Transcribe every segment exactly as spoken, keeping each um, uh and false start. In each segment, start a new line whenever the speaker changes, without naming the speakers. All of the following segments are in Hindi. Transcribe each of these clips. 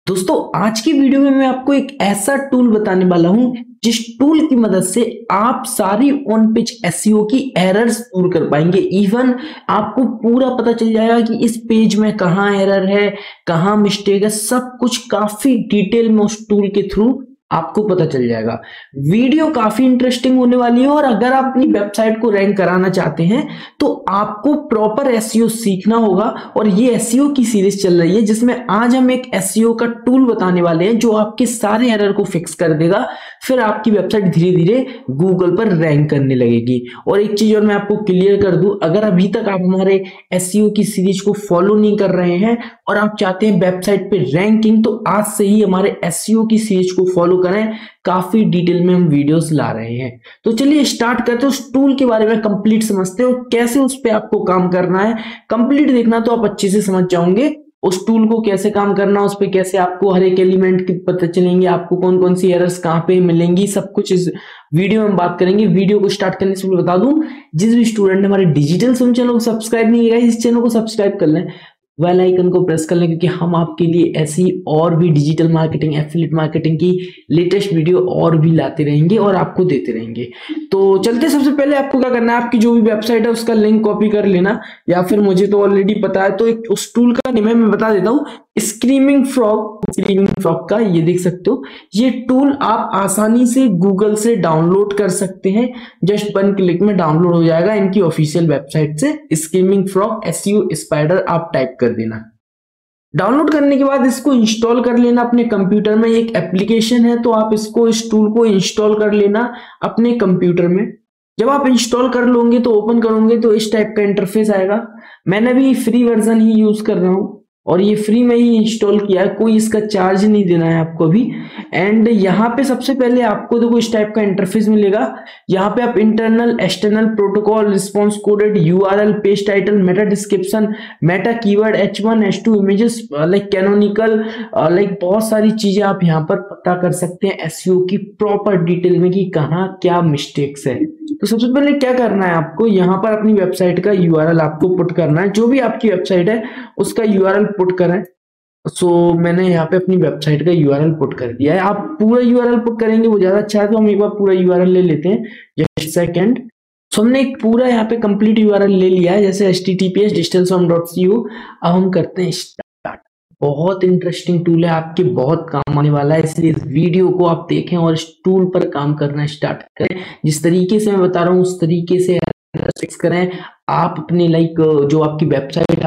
दोस्तों आज की वीडियो में मैं आपको एक ऐसा टूल बताने वाला हूं जिस टूल की मदद से आप सारी ऑन पेज एसईओ की एरर्स दूर कर पाएंगे। इवन आपको पूरा पता चल जाएगा कि इस पेज में कहां एरर है, कहां मिस्टेक है, सब कुछ काफी डिटेल में उस टूल के थ्रू आपको पता चल जाएगा। वीडियो काफी इंटरेस्टिंग होने वाली है और अगर आप अपनी वेबसाइट को रैंक कराना चाहते हैं तो आपको प्रॉपर एसईओ सीखना होगा। और ये एसईओ की सीरीज चल रही है जिसमें आज हम एक एसईओ का टूल बताने वाले हैं जो आपके सारे एरर को फिक्स कर देगा। फिर आपकी वेबसाइट धीरे धीरे गूगल पर रैंक करने लगेगी। और एक चीज और मैं आपको क्लियर कर दूं, अगर अभी तक आप हमारे एसईओ की सीरीज को फॉलो नहीं कर रहे हैं और आप चाहते हैं वेबसाइट पे रैंकिंग, तो आज से ही हमारे एसईओ की सीरीज को फॉलो करें। काफी डिटेल में हम वीडियोस ला रहे हैं। तो चलिए स्टार्ट करते हैं, उस टूल के बारे में कंप्लीट समझते हैं और कैसे उस पे आपको काम करना है। कंप्लीट देखना तो आप अच्छे से समझ जाओगे उस टूल को कैसे काम करना, उस पे कैसे आपको हर एक एलिमेंट की पता चलेंगे, आपको कौन कौन सी एरर्स कहां पे मिलेंगी, सब कुछ इस वीडियो में बात करेंगे। वीडियो को स्टार्ट करने से पहले बता दूं, जिस भी स्टूडेंट ने हमारे डिजिटल स्वयं चैनल को सब्सक्राइब नहीं किया है, इस चैनल को सब्सक्राइब कर लें, बेल आइकन को प्रेस कर लें, क्योंकि हम आपके लिए ऐसी और भी डिजिटल मार्केटिंग, एफिलिएट मार्केटिंग की लेटेस्ट वीडियो और भी लाते रहेंगे और आपको देते रहेंगे। तो चलते, सबसे पहले आपको क्या करना है, आपकी जो भी वेबसाइट है उसका लिंक कॉपी कर लेना, या फिर मुझे तो ऑलरेडी पता है तो एक उस टूल का नेम है, मैं बता देता हूँ, स्क्रीमिंग फ्रॉग। स्क्रीमिंग फ्रॉग का ये देख सकते हो, ये टूल आप आसानी से गूगल से डाउनलोड कर सकते हैं। जस्ट वन क्लिक में डाउनलोड हो जाएगा इनकी ऑफिशियल वेबसाइट से। स्क्रीमिंग फ्रॉग एसईओ स्पाइडर आप टाइप कर देना। डाउनलोड करने के बाद इसको इंस्टॉल कर लेना अपने कंप्यूटर में। एक एप्लीकेशन है तो आप इसको, इस टूल को इंस्टॉल कर लेना अपने कंप्यूटर में। जब आप इंस्टॉल कर लोगे तो ओपन करोगे तो इस टाइप का इंटरफेस आएगा। मैंने भी फ्री वर्जन ही यूज कर रहा हूं और ये फ्री में ही इंस्टॉल किया है, कोई इसका चार्ज नहीं देना है आपको भी। एंड यहाँ पे सबसे पहले आपको देखो इस टाइप का इंटरफेस मिलेगा। यहाँ पे आप internal, external, protocol, response coded, URL, page title, meta description, meta keyword, H one, H two images, like canonical, like बहुत सारी चीजें आप यहाँ पर पता कर सकते हैं एसईओ की प्रॉपर डिटेल में कि कहाँ क्या मिस्टेक्स है। तो सबसे पहले क्या करना है आपको, यहाँ पर अपनी वेबसाइट का यूआरएल आपको पुट करना है। जो भी आपकी वेबसाइट है उसका यूआरएल पुट करें। सो so, मैंने यहाँ पे अपनी वेबसाइट का यूआरएल पुट कर दिया है। आप पूरा यूआरएल पुट करेंगे वो ज्यादा अच्छा है, तो हम एक बार पूरा यूआरएल ले लेते हैं। Just second. सो हमने एक पूरा यहाँ पे कंप्लीट यूआरएल ले लिया है, जैसे H T T P S digital Swayam dot C O. अब हम करते हैं स्टार्ट। बहुत इंटरेस्टिंग टूल है, आपके बहुत काम आने वाला है, इसलिए इस वीडियो को आप देखें और इस टूल पर काम करना स्टार्ट करें। जिस तरीके से मैं बता रहा हूँ उस तरीके से फिक्स करें। आप अपनी लाइक जो आपकी वेबसाइट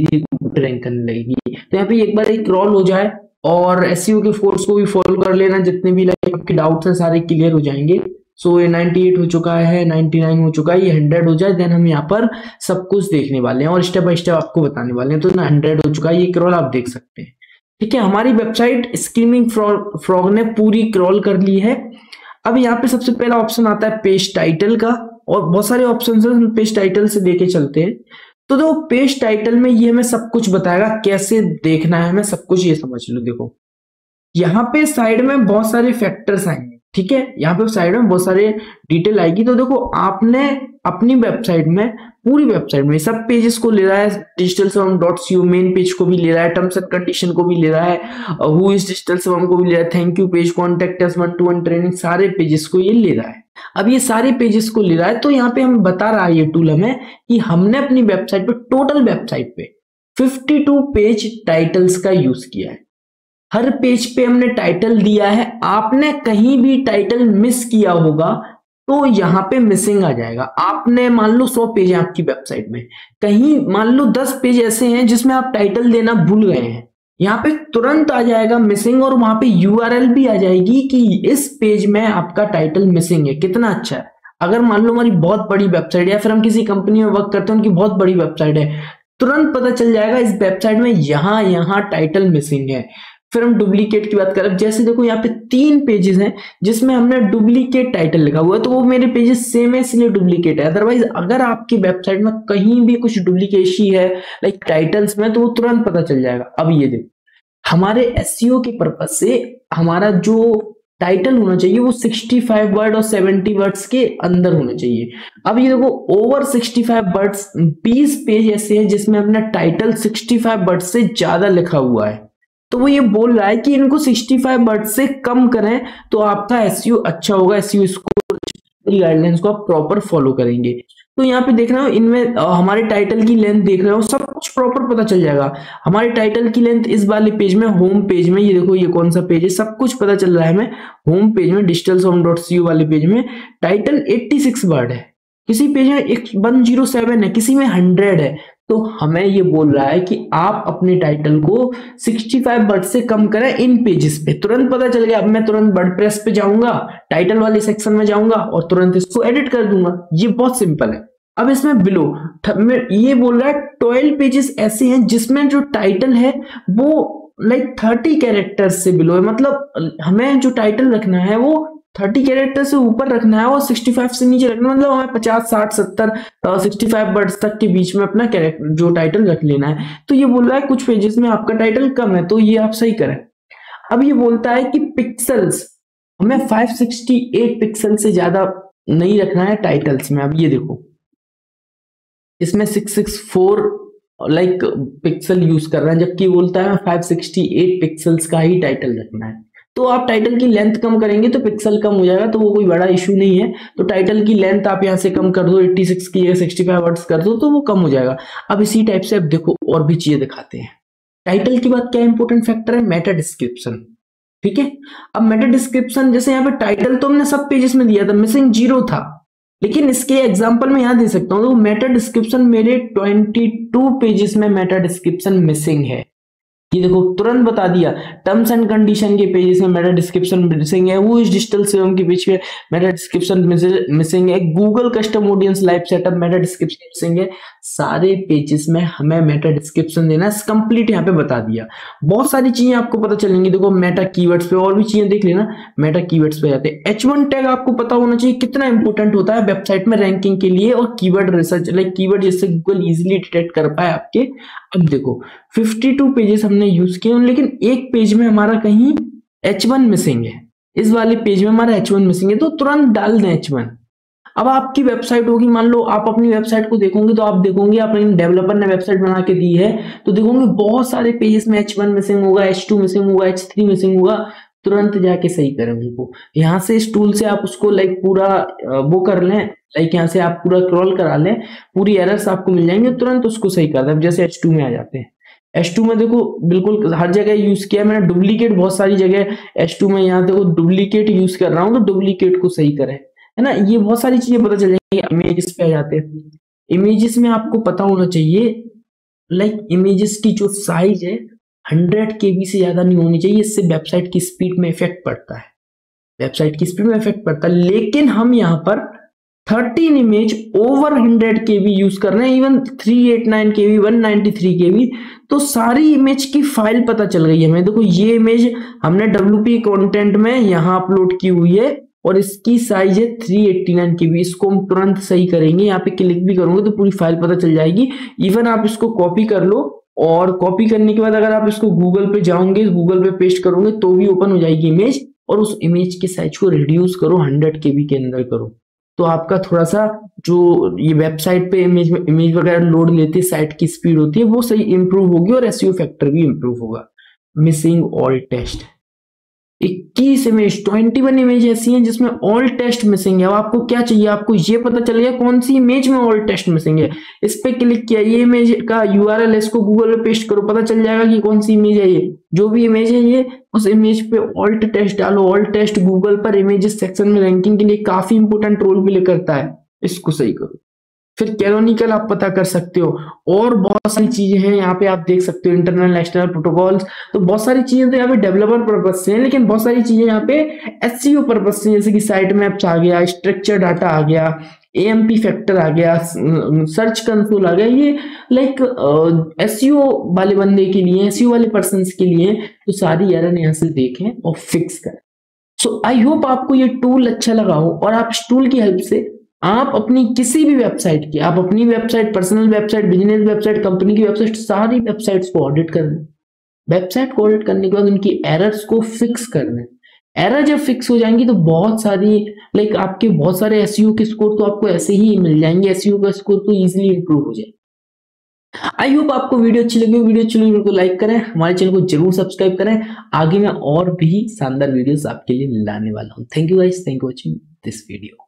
रैंक करने लगेगी। तो यहाँ पे एक बार एक क्रॉल हो जाए और एसईओ के फोर्स को भी फॉलो कर लेना। जितने भी लाइक आपके डाउट्स हैं सारे क्लियर हो जाएंगे। सो ये अट्ठानवे हो चुका है, निन्यानवे हो चुका है, ये सौ हो जाए, देन हम यहाँ पर सब कुछ देखने वाले हैं और स्टेप बाय स्टेप आपको बताने वाले हैं। तो ना सौ हो चुका है, ये क्रॉल आप देख सकते हैं। ठीक है, हमारी वेबसाइट स्क्रीमिंग फ्रॉग ने पूरी क्रॉल कर ली है। अब यहाँ पे सबसे पहला ऑप्शन आता है पेज टाइटल का, और बहुत सारे ऑप्शन है, हम पेज टाइटल से देके चलते हैं। तो देखो पेज टाइटल में ये हमें सब कुछ बताएगा कैसे देखना है, हमें सब कुछ ये समझ लो। देखो यहाँ पे साइड में बहुत सारे फैक्टर्स आएंगे। ठीक है, यहाँ पे साइड में बहुत सारे डिटेल आएगी। तो देखो आपने अपनी वेबसाइट में, पूरी वेबसाइट में सब पेजेस को ले रहा है, digital Swayam dot C O main page को भी ले रहा है, टर्म्स एंड कंडीशन को भी ले रहा है, हु इज डिजिटल स्वयं को भी ले रहा है, thank you page, contact us, one to one training, सारे पेजेस को ये ले रहा है। अब ये सारे पेजेस को ले रहा है तो यहाँ पे हम बता रहा है ये टूल हमें कि हमने अपनी वेबसाइट पे, टोटल वेबसाइट पे बावन पेज टाइटल्स का यूज किया है। हर पेज पे हमने टाइटल दिया है। आपने कहीं भी टाइटल मिस किया होगा तो यहाँ पे मिसिंग आ जाएगा। आपने मान लो सौ पेज है आपकी वेबसाइट में, कहीं मान लो दस पेज ऐसे हैं जिसमें आप टाइटल देना भूल गए हैं, यहाँ पे तुरंत आ जाएगा मिसिंग और वहां पे यूआरएल भी आ जाएगी कि इस पेज में आपका टाइटल मिसिंग है। कितना अच्छा है। अगर मान लो हमारी बहुत बड़ी वेबसाइट है या फिर हम किसी कंपनी में वर्क करते हैं, उनकी बहुत बड़ी वेबसाइट है, तुरंत पता चल जाएगा इस वेबसाइट में यहाँ यहाँ टाइटल मिसिंग है। फिर हम डुप्लीकेट की बात करें, जैसे देखो यहाँ पे तीन पेजेस हैं जिसमें हमने डुप्लीकेट टाइटल लिखा हुआ है, तो वो मेरे पेजेस सेम है इसलिए डुप्लीकेट है। अदरवाइज अगर आपकी वेबसाइट में कहीं भी कुछ डुप्लीकेसी है लाइक टाइटल्स में, तो वो तुरंत पता चल जाएगा। अब ये देखो हमारे एसईओ के पर्पज से हमारा जो टाइटल होना चाहिए वो पैंसठ वर्ड और सत्तर वर्ड्स के अंदर होना चाहिए। अब ये देखो ओवर पैंसठ वर्ड्स, बीस पेज ऐसे हैं जिसमें हमने टाइटल पैंसठ वर्ड से ज्यादा लिखा हुआ है। तो वो ये बोल रहा है कि इनको सिक्सटी फाइव वर्ड से कम करें तो आपका एसईओ अच्छा होगा, एसईओ स्कोर गाइडलाइंस को आप प्रॉपर फॉलो करेंगे। तो यहाँ पे देख रहे हो इनमें अ, हमारे टाइटल की लेंथ देख रहे हो, सब कुछ प्रॉपर पता चल जाएगा। हमारे टाइटल की लेंथ इस वाले पेज में, होम पेज में, ये देखो ये कौन सा पेज है, सब कुछ पता चल रहा है हमें। होम पेज में digital Swayam dot C O वाले पेज में टाइटल छियासी वर्ड है, किसी पेज में एक वन जीरो सेवन है, किसी में हंड्रेड है। तो हमें ये बोल रहा है कि आप अपने टाइटल को सिक्सटी फाइव वर्ड से कम करें इन पेजेस पे। तुरंत पता चल गया। अब मैं तुरंत वर्डप्रेस पे जाऊंगा, टाइटल वाले सेक्शन में जाऊंगा और तुरंत इसको एडिट कर दूंगा। ये बहुत सिंपल है। अब इसमें बिलो ये बोल रहा है ट्वेल्व पेजेस ऐसे हैं जिसमें जो टाइटल है वो लाइक थर्टी कैरेक्टर्स से बिलो है, मतलब हमें जो टाइटल रखना है वो थर्टी कैरेक्टर से ऊपर रखना है और सिक्सटी फाइव से नीचे रखना है, मतलब हमें पचास साठ सत्तर सिक्सटी फाइव वर्ड्स तक के बीच में अपना कैरेक्टर जो टाइटल रख लेना है। तो ये बोल रहा है कुछ पेजेस में आपका टाइटल कम है, तो ये आप सही करें। अब ये बोलता है कि पिक्सल्स हमें फाइव सिक्सटी एट पिक्सल से ज्यादा नहीं रखना है टाइटल्स में। अब ये देखो इसमें six six four like pixel use कर रहा है, जबकि बोलता है फाइव सिक्सटी एट पिक्सल्स का ही टाइटल रखना है। तो आप टाइटल की लेंथ कम करेंगे तो पिक्सल कम हो जाएगा, तो वो कोई बड़ा इशू नहीं है। तो टाइटल की लेंथ आप यहाँ से कम कर दो, छियासी की या सिक्सटी फाइव वर्ड्स कर दो तो वो कम हो जाएगा। अब इसी टाइप से अब देखो और भी चीजें दिखाते हैं। टाइटल के बाद क्या इंपॉर्टेंट फैक्टर है, मेटा डिस्क्रिप्शन। ठीक है, अब मेटा डिस्क्रिप्शन जैसे यहाँ पे टाइटल तो हमने सब पेजेस में दिया था, मिसिंग जीरो था, लेकिन इसके एग्जांपल में यहाँ दे सकता हूँ तो मेटा डिस्क्रिप्शन मेरे ट्वेंटी टू पेजेस में मेटा डिस्क्रिप्शन मिसिंग है। ये देखो तुरंत बता दिया। टर्म्स एंड कंडीशन के पेजेस में मेटा डिस्क्रिप्शन मिसिंग है, वो इस डिजिटल सेवम के पेज में मेटा डिस्क्रिप्शन मिसिंग है, Google custom audience live setup meta description missing है। सारे पेजेस में हमें मेटा डिस्क्रिप्शन देना है, कंप्लीट यहाँ पे बता दिया। बहुत सारी चीजें आपको पता चलेंगी। देखो मेटा कीवर्ड्स पे और भी चीजें देख लेना। मेटा कीवर्ड्स पे जाते हैं, एच वन टैग आपको पता होना चाहिए कितना इंपॉर्टेंट होता है वेबसाइट में रैंकिंग के लिए और कीवर्ड रिसर्च, लाइक कीवर्ड जिससे गूगल इजिली डिटेक्ट कर पाए आपके। अब देखो बावन पेजेस हमने यूज किए लेकिन एक पेज में हमारा कहीं एच वन मिसिंग है, इस वाले पेज में हमारा एच वन मिसिंग है, तो तुरंत डाल दें एच वन। अब आपकी वेबसाइट होगी, मान लो आप अपनी वेबसाइट को देखोगे तो आप देखोगे अपने डेवलपर ने वेबसाइट बना के दी है तो देखोगे बहुत सारे पेजेस में एच वन मिसिंग होगा, एच टू मिसिंग होगा, एच थ्री मिसिंग होगा। तुरंत जाके सही करें उनको। यहाँ से इस टूल से आप उसको लाइक पूरा वो कर लें, लाइक यहाँ से आप पूरा क्रॉल करा लें, पूरी एरर्स आपको मिल जाएंगे, तुरंत उसको सही कर दें। जैसे एच टू में आ जाते हैं, एच टू में देखो बिल्कुल हर जगह यूज किया मैंने, डुप्लीकेट बहुत सारी जगह एच टू में, यहाँ देखो डुप्लीकेट यूज कर रहा हूँ तो डुप्लीकेट को सही करें, है ना। ये बहुत सारी चीजें पता चल जाएंगी। इमेजेस पे आ जाते हैं, इमेजेस में आपको पता होना चाहिए लाइक इमेजेस की जो साइज है हंड्रेड के बी से ज्यादा नहीं होनी चाहिए, इससे वेबसाइट की स्पीड में इफेक्ट पड़ता है, वेबसाइट की स्पीड में इफेक्ट पड़ता है। लेकिन हम यहाँ पर thirteen image over hundred K B use कर रहे हैं, even three eight nine K B, one ninety three K B, तो सारी इमेज की फाइल पता चल गई है हमें। देखो ये इमेज हमने डब्ल्यू पी कंटेंट में यहाँ अपलोड की हुई है और इसकी साइज है three eighty nine K B. इसको हम तुरंत सही करेंगे, यहाँ पे क्लिक भी करोगे तो पूरी फाइल पता चल जाएगी। इवन आप इसको कॉपी कर लो और कॉपी करने के बाद अगर आप इसको गूगल पे जाओगे, गूगल पे पेस्ट करोगे तो भी ओपन हो जाएगी इमेज, और उस इमेज के साइज को रिड्यूस करो, हंड्रेड के बी के अंदर करो, तो आपका थोड़ा सा जो ये वेबसाइट पे इमेज इमेज वगैरह लोड लेती है, साइट की स्पीड होती है वो सही इंप्रूव होगी और एसईओ फैक्टर भी इंप्रूव होगा। मिसिंग ऑल टेस्ट, इक्कीस इमेज, इक्कीस इमेज ऐसी हैं जिसमें ऑल टेस्ट मिसिंग है। अब आपको क्या चाहिए, आपको ये पता चल गया कौन सी इमेज में ऑल टेस्ट मिसिंग है, इस पे क्लिक किया, ये इमेज का यूआरएल इसको गूगल पे पेस्ट करो, पता चल जाएगा कि कौन सी इमेज है ये, जो भी इमेज है ये, उस इमेज पे ऑल्ट टेस्ट डालो। ऑल्ट टेस्ट गूगल पर इमेजेस सेक्शन में रैंकिंग के लिए काफी इंपोर्टेंट रोल प्ले करता है, इसको सही करो। फिर कैनोनिकल आप पता कर सकते हो, और बहुत सारी चीजें हैं यहाँ पे आप देख सकते हो, इंटरनल एक्सटर्नल प्रोटोकॉल्स, तो बहुत सारी चीजें तो यहाँ पे डेवलपर पर्पज से हैं, लेकिन बहुत सारी चीजें यहाँ पे एसईओ पर्पज से, जैसे कि साइट मैप्स आ गया, स्ट्रक्चर डाटा आ गया, एएमपी फैक्टर आ गया, सर्च कंसोल आ गया, ये लाइक एसईओ वाले बंदे के लिए, एसईओ वाले पर्सन के लिए, तो सारी एरर यहाँ से देखें और फिक्स करें। सो आई होप आपको ये टूल अच्छा लगा हो और आप इस टूल की हेल्प से आप अपनी किसी भी वेबसाइट की, आप अपनी website, personal website, business website, company की वेबसाइट, सारी वेबसाइट्स को ऑडिट कर लें। वेबसाइट को ऑडिट करने के बाद उनकी एरर्स को फिक्स कर लें। एरर जब फिक्स हो जाएंगी तो बहुत सारी लाइक आपके बहुत सारे एसईओ के स्कोर तो आपको ऐसे ही मिल जाएंगे, एसईओ का स्कोर तो इजीली इंप्रूव हो जाएगा। आई होप आपको वीडियो अच्छी लगी। वीडियो अच्छी लगी वीडियो को लाइक करें, हमारे चैनल को जरूर सब्सक्राइब करें। आगे मैं और भी शानदार वीडियोस आपके लिए लाने वाला हूं। Thank you guys, thank you watching this video.